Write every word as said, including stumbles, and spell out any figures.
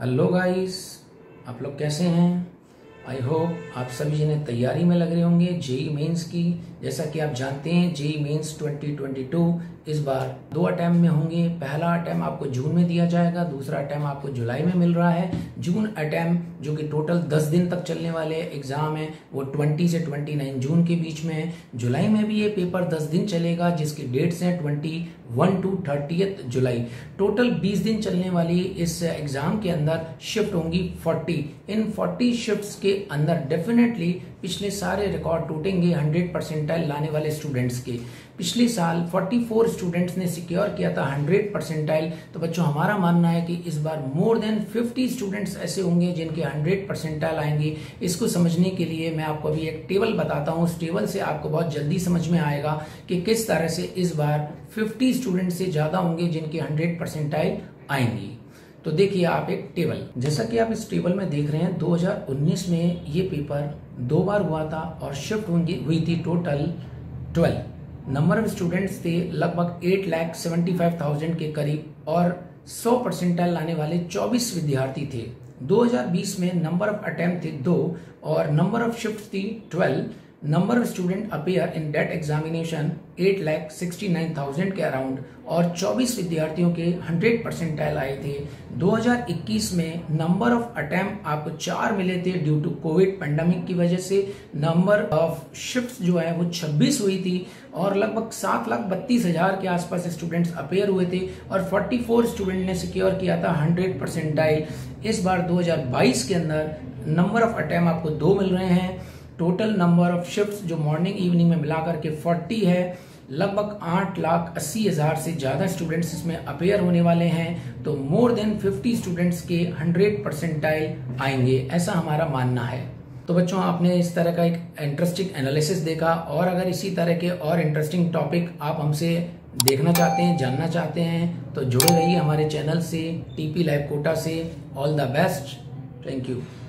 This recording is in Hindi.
हेलो गाइस, आप लोग कैसे हैं? आई होप आप सभी जने तैयारी में लग रहे होंगे जेई मेंस की। जैसा कि आप जानते हैं JEE mains twenty twenty two इस बार दो अटैम्प्ट में होंगे। पहला अटैम्प्ट आपको जून में दिया जाएगा, दूसरा अटैम्प्ट आपको जुलाई में मिल रहा है। जून अटैम्प्ट जो कि टोटल दस दिन तक चलने वाले एग्जाम है वो बीस से उनतीस जून के बीच में है। जुलाई में भी ये पेपर दस दिन चलेगा जिसकी डेट्स हैं इक्कीस टू तीस जुलाई। टोटल बीस दिन चलने वाली इस एग्जाम के अंदर शिफ्ट होंगी चालीस। इन चालीस शिफ्ट्स के अंदर डेफिनेटली पिछले सारे रिकॉर्ड टूटेंगे हंड्रेड परसेंटाइल लाने वाले स्टूडेंट्स के। पिछले साल चौवालीस स्टूडेंट्स ने सिक्योर किया था हंड्रेड परसेंटाइल। तो बच्चों हमारा मानना है कि इस बार मोर देन पचास स्टूडेंट्स ऐसे होंगे जिनके हंड्रेड परसेंटाइल आएंगे। इसको समझने के लिए मैं आपको अभी एक टेबल बताता हूँ। उस टेबल से आपको बहुत जल्दी समझ में आएगा कि किस तरह से इस बार पचास स्टूडेंट से ज्यादा होंगे जिनके हंड्रेड परसेंटाइल आएंगी। तो देखिए आप एक टेबल, जैसा कि आप इस टेबल में देख रहे हैं दो हज़ार उन्नीस में ये पेपर दो बार हुआ था और शिफ्ट हुई थी टोटल बारह। नंबर ऑफ स्टूडेंट्स थे लगभग आठ लाख सेवेंटी फाइव थाउजेंड के करीब और सौ परसेंटाइल लाने वाले चौबीस विद्यार्थी थे। दो हज़ार बीस में नंबर ऑफ अटेम्प्ट थे दो और नंबर ऑफ शिफ्ट थी बारह। Number of student appear in that examination आठ लाख सिक्सटी नाइन थाउजेंड के अराउंड और चौबीस विद्यार्थियों के हंड्रेड परसेंटाइल आए थे। दो हज़ार इक्कीस में नंबर ऑफ अटेम्प्ट आपको चार मिले थे ड्यू टू कोविड पेंडेमिक की वजह से। नंबर ऑफ शिफ्ट्स जो है वो छब्बीस हुई थी और लगभग सात लाख बत्तीस हजार के आसपास स्टूडेंट्स अपेयर हुए थे और चौवालीस स्टूडेंट ने सिक्योर किया था हंड्रेड परसेंटाइल। इस बार दो हज़ार बाईस के अंदर नंबर ऑफ अटेम्प्ट आपको दो मिल रहे हैं। टोटल नंबर ऑफ शिफ्ट्स जो मॉर्निंग इवनिंग में मिलाकर के चालीस है। लगभग आठ लाख अस्सी हजार से ज्यादा स्टूडेंट्स इसमें अपेयर होने वाले हैं। तो मोर देन पचास स्टूडेंट्स के हंड्रेड परसेंटाइल आएंगे, ऐसा हमारा मानना है। तो बच्चों आपने इस तरह का एक इंटरेस्टिंग एनालिसिस देखा और अगर इसी तरह के और इंटरेस्टिंग टॉपिक आप हमसे देखना चाहते हैं, जानना चाहते हैं तो जुड़े रहिए हमारे चैनल से, टीपी लाइव कोटा से। All the best, thank you.